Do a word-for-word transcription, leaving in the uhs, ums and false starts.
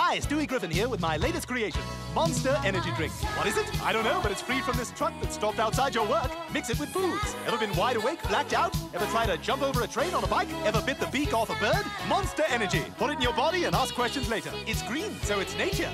Hi, Stewie Griffin here with my latest creation, Monster Energy Drink. What is it? I don't know, but it's free from this truck that stopped outside your work. Mix it with foods. Ever been wide awake, blacked out? Ever tried to jump over a train on a bike? Ever bit the beak off a bird? Monster Energy. Put it in your body and ask questions later. It's green, so it's nature.